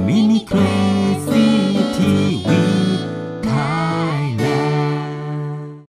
มินิเครซี่ทีวีไทยแลนด์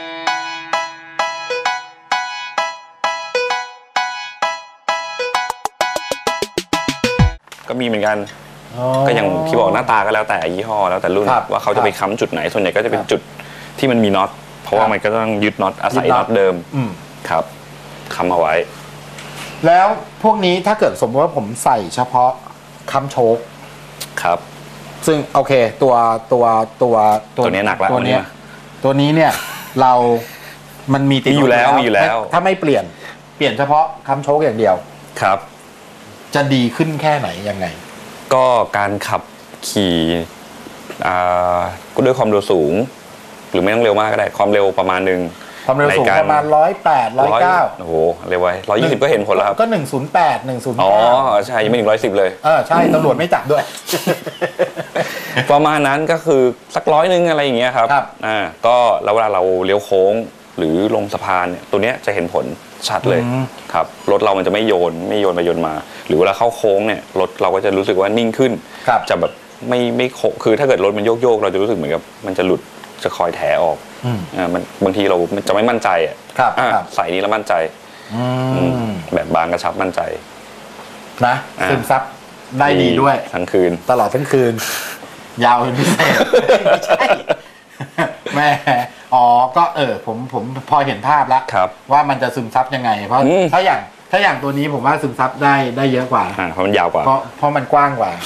ก็มีเหมือนกันก็อย่างที่บอกหน้าตาก็แล้วแต่ยี่ห้อแล้วแต่รุ่นว่าเขาจะไปค้ำจุดไหนส่วนใหญ่ก็จะเป็นจุดที่มันมีน็อตเพราะว่ามันก็ต้องยึดน็อตอาศัยน็อตเดิมครับค้ำเอาไว้แล้วพวกนี้ถ้าเกิดสมมติว่าผมใส่เฉพาะค้ำโชคครับซึ่งโอเคตัวนี้หนักแล้วตัวนี้เนี่ยเรามันมีติดอยู่แล้วถ้าไม่เปลี่ยนเฉพาะค้ำโชคอย่างเดียวครับจะดีขึ้นแค่ไหนยังไงก็การขับขี่ก็ด้วยความเร็วสูงหรือไม่ต้องเร็วมากก็ได้ความเร็วประมาณนึงความเร็วสูงประมาณ108 109 โอ้โหเร็วไว้120ก็เห็นผลแล้วครับก็108 109 อ๋อใช่ยังไม่ถึง110เลยใช่ตำรวจไม่จับด้วยประมาณนั้นก็คือสัก100นึงอะไรอย่างเงี้ยครับก็แล้วเวลาเราเลี้ยวโค้งหรือลงสะพานเนี่ยตัวเนี้ยจะเห็นผลชัดเลยครับรถเรามันจะไม่โยนไปโยนมาหรือเวลาเข้าโค้งเนี่ยรถเราก็จะรู้สึกว่านิ่งขึ้นจะแบบไม่โค้งคือถ้าเกิดรถมันโยกเราจะรู้สึกเหมือนกับมันจะหลุดจะคอยแถออกมันบางทีเราจะไม่มั่นใจใส่นี้แล้วมั่นใจแบบบางกระชับมั่นใจนะซึมซับได้ดีด้วยทั้งคืนตลอดทั้งคืนยาวเป็นพิเศษไม่ใช่แม่ก็ผมพอเห็นภาพแล้วว่ามันจะซึมซับยังไงเพราะถ้าอย่างตัวนี้ผมว่าซึมซับได้เยอะกว่าเพราะมันยาวกว่าเพราะมันกว้างกว่า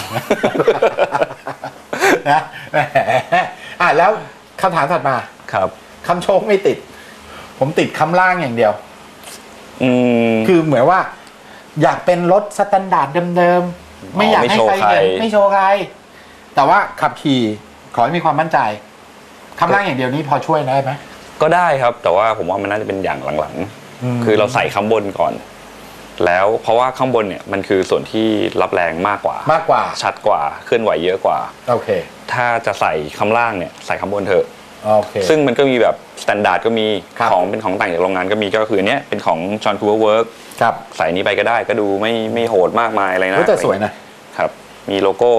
นะแล้วคำถามถัดมาครับคำโชคไม่ติดผมติดคำล่างอย่างเดียวคือเหมือนว่าอยากเป็นรถสแตนดาร์ดเดิมๆไม่อยากให้ใครเห็นไม่โชว์ใครแต่ว่าขับขี่ขอให้มีความมั่นใจคำล่างอย่างเดียวนี้พอช่วยได้ไหมก็ได้ครับแต่ว่าผมว่ามันน่าจะเป็นอย่างหลังๆคือเราใส่ข้างบนก่อนแล้วเพราะว่าข้างบนเนี่ยมันคือส่วนที่รับแรงมากกว่าชัดกว่าเคลื่อนไหวเยอะกว่าโอเคถ้าจะใส่ข้างล่างเนี่ยใส่ข้างบนเถอะโอเคซึ่งมันก็มีแบบสแตนดาร์ดก็มีของเป็นของแต่งจากโรงงานก็มีก็คือเนี้ยเป็นของ John Cooper Works ใส่นี้ไปก็ได้ก็ดูไม่โหดมากมายอะไรนะแต่สวยนะครับมีโลโก้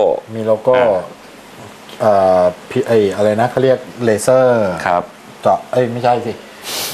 อะไรนะเขาเรียกเลเซอร์ครับเจาะไม่ใช่สิ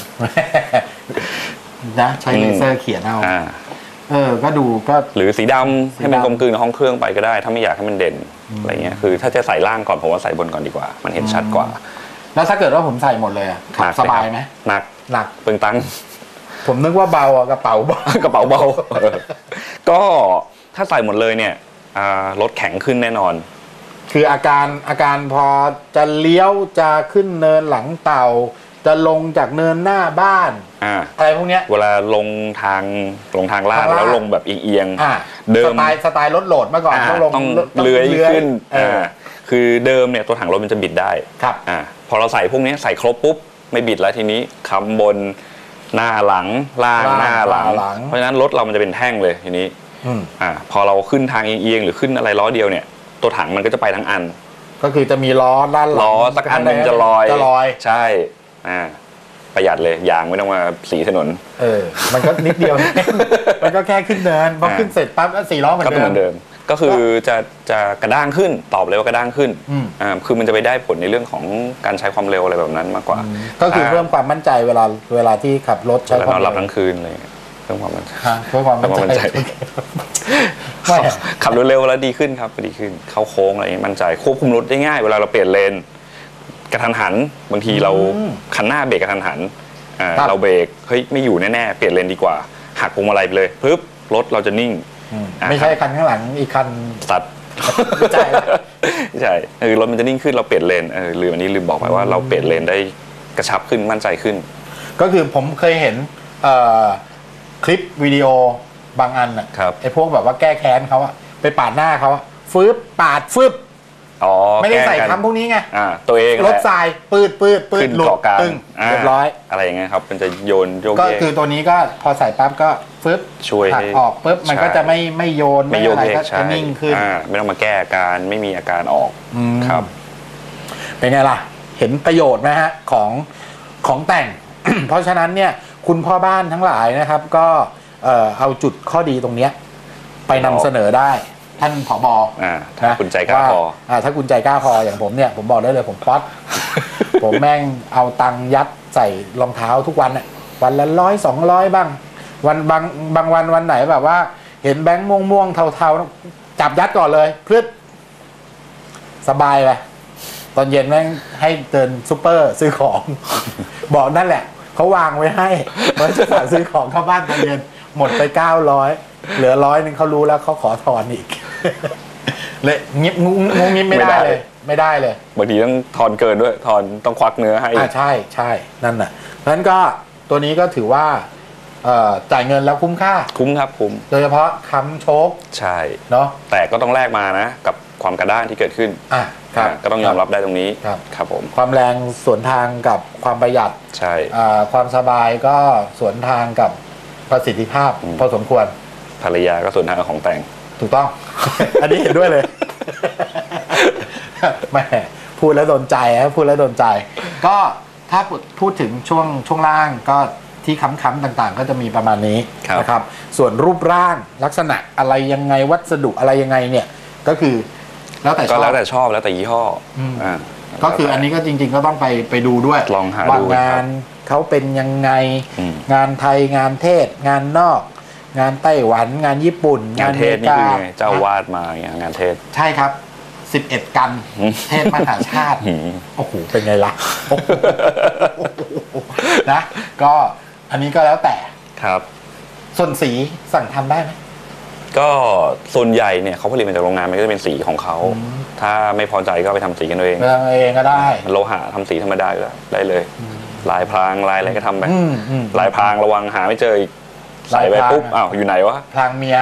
นะใช้เลเซอร์เขียนเอาก็ดูก็หรือสีดำให้มันกลมกลืนกับห้องเครื่องไปก็ได้ถ้าไม่อยากให้มันเด่นอะไรเงี้ยคือถ้าจะใส่ล่างก่อนผมว่าใส่บนก่อนดีกว่ามันเห็นชัดกว่าแล้วถ้าเกิดว่าผมใส่หมดเลยขับสบายไหมหนักเปลืองตังค์ผมนึกว่าเบากระเป๋าเบาก็ถ้าใส่หมดเลยเนี่ยรถแข็งขึ้นแน่นอนคืออาการพอจะเลี้ยวจะขึ้นเนินหลังเต่าจะลงจากเนินหน้าบ้านอะไรพวกนี้เวลาลงทางลาดแล้วลงแบบเอียงเดิมสไตล์รถโหลดเมื่อก่อนต้องเลื้อยขึ้นคือเดิมเนี่ยตัวถังรถมันจะบิดได้พอเราใส่พวกนี้ใส่ครบปุ๊บไม่บิดแล้วทีนี้คำบนหน้าหลังล่างหน้าหลังเพราะฉะนั้นรถเรามันจะเป็นแท่งเลยทีนี้พอเราขึ้นทางเอียงหรือขึ้นอะไรล้อเดียวเนี่ยตัวถังมันก็จะไปทั้งอันก็คือจะมีล้อด้านหลังล้อสักอันนึงจะลอยใช่ประหยัดเลยยางไม่ต้องมาสีถนนมันก็นิดเดียวมันก็แค่ขึ้นเดินพอขึ้นเสร็จปั๊บก็4ล้อเหมือนเดิมก็คือจะกระด้างขึ้นตอบเลยว่ากระด้างขึ้นคือมันจะไปได้ผลในเรื่องของการใช้ความเร็วอะไรแบบนั้นมากกว่าก็คือเพิ่มความมั่นใจเวลาที่ขับรถใช้ความเร็วหลับทั้งคืนเลยเพิ่มความมั่นใจขับเร็วๆแล้วดีขึ้นครับดีขึ้นเข้าโค้งอะไรมั่นใจควบคุมรถได้ง่ายเวลาเราเปลี่ยนเลนกระทันหันบางทีเราคันหน้าเบรกกระทันหันเราเบรกเฮ้ยไม่อยู่แน่ๆเปลี่ยนเลนดีกว่าหักพวงมาลัยไปเลยปึ๊บรถเราจะนิ่งไม่ใช่คันข้างหลังอีกคันตัดใช่คือรถมันจะนิ่งขึ้นเราเปลี่ยนเลนลืมอันนี้ลืมบอกไปว่าเราเปลี่ยนเลนได้กระชับขึ้นมั่นใจขึ้นก็คือผมเคยเห็นคลิปวิดีโอบางอันไอ้พวกแบบว่าแก้แค้นเขาไปปาดหน้าเขาฟืบปาดฟืบไม่ได้ใส่คำพวกนี้ไงตัวเองรถทรายปืดหลุดตึงเรียบร้อยอะไรอย่างเงี้ยครับมันจะโยนโยกก็คือตัวนี้ก็พอใส่ปั๊บก็ฟืบช่วยหักออกปุ๊บมันก็จะไม่โยนไม่อะไรก็จะนิ่งขึ้นไม่ต้องมาแก้อาการไม่มีอาการออกครับเป็นไงล่ะเห็นประโยชน์ไหมฮะของแต่ง เพราะฉะนั้นเนี่ยคุณพ่อบ้านทั้งหลายนะครับก็เอาจุดข้อดีตรงนี้ไปนำเสนอได้ท่านผบ. ถ้าคุณใจกล้าพอถ้าคุณใจกล้าพออย่างผมเนี่ยผมบอกได้เลยผมป๊อต ผมแม่งเอาตังค์ยัดใส่รองเท้าทุกวันเนี่ยวันละ100-200บ้างวันบางวันไหนแบบว่าเห็นแบงค์ม่วงๆเทาๆจับยัดก่อนเลยเพื่อสบายเลยตอนเย็นแม่งให้เดินซูเปอร์ซื้อของ บอกนั่นแหละเขาวางไว้ให้เมื่อจะสั่งซื้อของเข้าบ้านตอนเย็นหมดไป900เหลือ100นึงเขารู้แล้วเขาขอทอนอีก เลยงิบงุ้งงิบไม่ได้เลยบางทีต้องทอนเกินด้วยทอนต้องควักเนื้อให้ใช่นั่นน่ะเพราะฉะนั้นก็ตัวนี้ก็ถือว่าจ่ายเงินแล้วคุ้มค่าคุ้มครับคุ้มโดยเฉพาะค้ำโชคใช่เนาะแต่ก็ต้องแลกมานะกับความกระด้างที่เกิดขึ้นก็ต้องยอมรับได้ตรงนี้ครับผมความแรงสวนทางกับความประหยัดใช่ความสบายก็สวนทางกับประสิทธิภาพพอสมควรภรรยาก็สวนทางกับของแต่งถูกต้อง อันนี้เห็นด้วยเลยแม่พูดแล้วโดนใจพูดแล้วโดนใจก็ถ้าพูดถึงช่วงล่างก็ที่ค้ำๆต่างๆก็จะมีประมาณนี้นะครับส่วนรูปร่างลักษณะอะไรยังไงวัสดุอะไรยังไงเนี่ยก็คือแล้วแต่ชอบแล้วแต่ยี่ห้อก็คืออันนี้ก็จริงๆก็ต้องไปดูด้วยลองหาดูงานเขาเป็นยังไงงานไทยงานเทศงานนอกงานไต้หวันงานญี่ปุ่นงานเทศนี่คือเจ้าวาดมาอย่างงานเทศใช่ครับ11กันเทศมหาชาติโอ้โหเป็นไงล่ะนะก็อันนี้ก็แล้วแต่ครับส่วนสีสั่งทำได้ไหมก็ส่วนใหญ่เนี่ยเขาผลิตมาจากโรงงานมันก็จะเป็นสีของเขาถ้าไม่พอใจก็ไปทำสีกันเองก็ได้โลหะทำสีธรรมดาได้เลยลายพรางลายอะไรก็ทำไปลายพรางระวังหาไม่เจอใส่ไปปุ๊บอ้าวอยู่ไหนวะพรางเมีย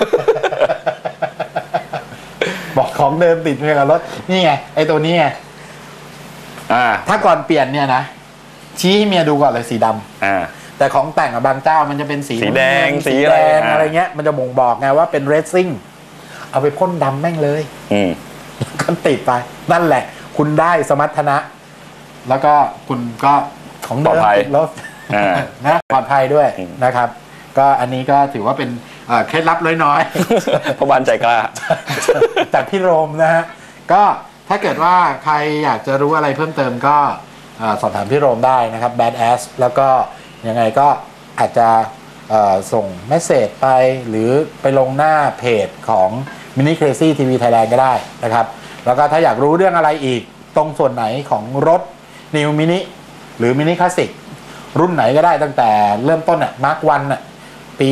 บอกของเดิมติดเมียกับรถนี่ไงไอ้ตัวนี้ไงถ้าก่อนเปลี่ยนเนี่ยนะชี้ให้เมียดูก่อนเลยสีดำแต่ของแต่งบางเจ้ามันจะเป็นสีแดงสีแดงอะไรเงี้ยมันจะบ่งบอกไงว่าเป็นเรซซิ่งเอาไปพ่นดำแม่งเลยก็ติดไปนั่นแหละคุณได้สมรรถนะแล้วก็คุณก็ของเดิมติดรถนะปลอดภัยด้วยนะครับก็อันนี้ก็ถือว่าเป็นเคล็ดลับน้อยๆเพราะบ้านใจกล้าจากพี่โรมนะฮะก็ถ้าเกิดว่าใครอยากจะรู้อะไรเพิ่มเติมก็สอบถามพี่โรมได้นะครับ Badass แล้วก็ยังไงก็อาจจะส่งเมสเสจไปหรือไปลงหน้าเพจของ Mini Crazy TV Thailand ก็ได้นะครับแล้วก็ถ้าอยากรู้เรื่องอะไรอีกตรงส่วนไหนของรถ New Mini หรือ Mini Classic รุ่นไหนก็ได้ตั้งแต่เริ่มต้นมาร์ค1ปี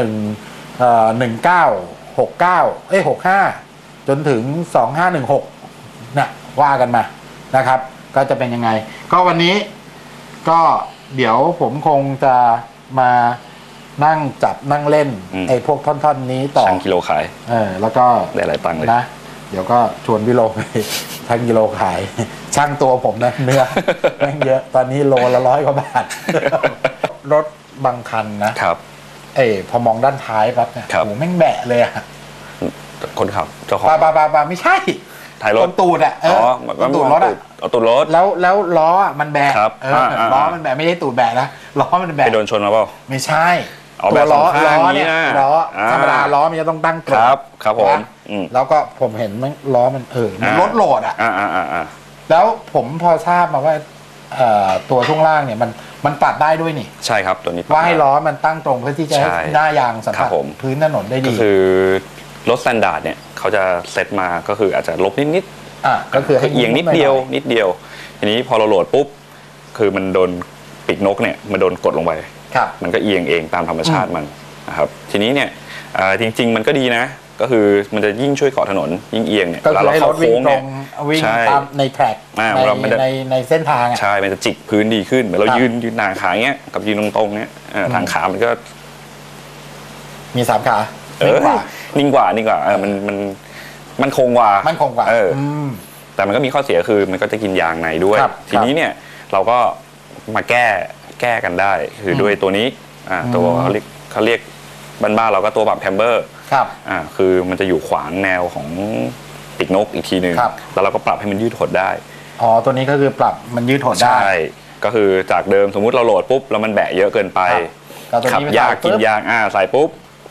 65จนถึง2516นะว่ากันมานะครับก็จะเป็นยังไงก็วันนี้ก็เดี๋ยวผมคงจะมานั่งจับนั่งเล่นไอ้พวกท่อนๆนี้ต่อชั่งกิโลขายแล้วก็ได้หลายตังค์เลยนะเดี๋ยวก็ชวนพี่โลไปชั่งกิโลขายช่างตัวผมนะเนื้อแม่งเยอะตอนนี้โลละ100 กว่าบาทรถบางคันนะครับพอมองด้านท้ายปั๊บเนี่ยโอ้แม่งแบะเลยอะคนขับเจ้าของปาไม่ใช่ท้ายรถตูดอะตูดรถอะตูดรถแล้วล้อมันแบะล้อมันแบะไม่ได้ตูดแบะนะล้อมันแบะไปโดนชนมาเปล่าไม่ใช่ตัวล้อเนี่ยล้อธรรมดาล้อมันจะต้องตั้งตรงครับผมแล้วก็ผมเห็นมันล้อมันมันรถโหลดอะแล้วผมพอทราบมาว่าตัวช่วงล่างเนี่ยมันปรับได้ด้วยนี่ใช่ครับตัวนี้ว่าให้ล้อมันตั้งตรงเพื่อที่จะให้หน้ายางสัมผัสพื้นถนนได้ดีก็คือรถสแตนดาร์ดเนี่ยเขาจะเซตมาก็คืออาจจะลบนิดก็คือให้เอียงนิดเดียวทีนี้พอเราโหลดปุ๊บคือมันโดนปีกนกเนี่ยมันโดนกดลงไปมันก็เอียงเองตามธรรมชาติมันนะครับทีนี้เนี่ยจริงๆมันก็ดีนะก็คือมันจะยิ่งช่วยเกาะถนนยิ่งเอียงเนี่ยเวลาเราเข้าโค้งเนี่ยวิ่งตามในแทร็กในเส้นทางใช่มันจะจิกพื้นดีขึ้นเหมือนเรายืนหน้าขาเงี้ยกับยืนตรงๆเนี้ยทางขามันก็มี3 ขานิ่งกว่ามันคงกว่าแต่มันก็มีข้อเสียคือมันก็จะกินยางในด้วยทีนี้เนี่ยเราก็มาแก้กันได้คือด้วยตัวนี้ตัวเขาเรียกบ้านๆเราก็ตัวปรับแทมเบอร์คือมันจะอยู่ขวางแนวของปีกนกอีกทีนึงแล้วเราก็ปรับให้มันยืดหดได้ตัวนี้ก็คือปรับมันยืดหดได้ใช่ก็คือจากเดิมสมมุติเราโหลดปุ๊บแล้วมันแบะเยอะเกินไปขับยากกินยางใส่ปุ๊บ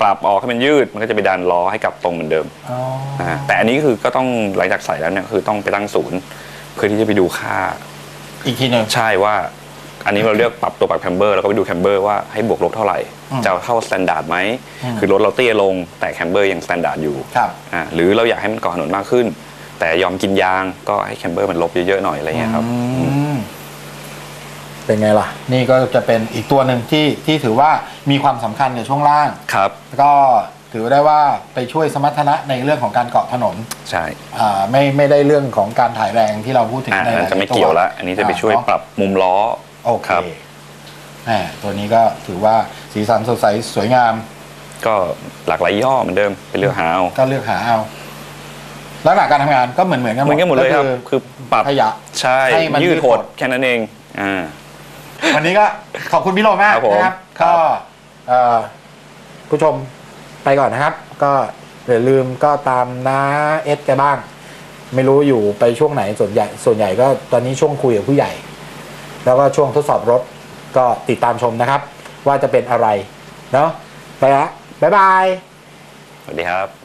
ปรับออกให้มันยืดมันก็จะไปดันล้อให้กลับตรงเหมือนเดิมแต่อันนี้คือก็ต้องหลังจากใส่แล้วเนี่ยคือต้องไปตั้งศูนย์เพื่อที่จะไปดูค่าอีกทีหนึ่งใช่ว่าอันนี้เราเลือกปรับตัวปรับแคมเบอร์แล้วก็ไปดูแคมเบอร์ว่าให้บวกลบเท่าไหร่จะเท่าสแตนดาร์ดไหมคือรถเราเตี้ยลงแต่แคมเบอร์ยังสแตนดาร์ดอยู่หรือเราอยากให้มันเกาะถนนมากขึ้นแต่ยอมกินยางก็ให้แคมเบอร์มันลบเยอะๆหน่อยอะไรเงี้ยครับเป็นไงล่ะนี่ก็จะเป็นอีกตัวหนึ่งที่ถือว่ามีความสำคัญในช่วงล่างครับก็ถือได้ว่าไปช่วยสมรรถนะในเรื่องของการเกาะถนนใช่ไม่ได้เรื่องของการถ่ายแรงที่เราพูดถึงในจะไม่เกี่ยวละอันนี้จะไปช่วยปรับมุมล้อโอเคตัวนี้ก็ถือว่าสีสันสดใสสวยงามก็หลากหลายย่อเหมือนเดิมไปเลือกหาเอาก็เลือกหาเอาลักษณะการทำงานก็เหมือนกันหมดเลยครับคือปรับขยะใช่ยืดหดแค่นั้นเองวันนี้ก็ขอบคุณพี่โรมากนะครับก็ผู้ชมไปก่อนนะครับก็อย่าลืมก็ตามน้าเอสแกบ้างไม่รู้อยู่ไปช่วงไหนส่วนใหญ่ก็ตอนนี้ช่วงคุยกับผู้ใหญ่แล้วก็ช่วงทดสอบรถก็ติดตามชมนะครับว่าจะเป็นอะไรเนาะไปละบ๊ายบายสวัสดีครับ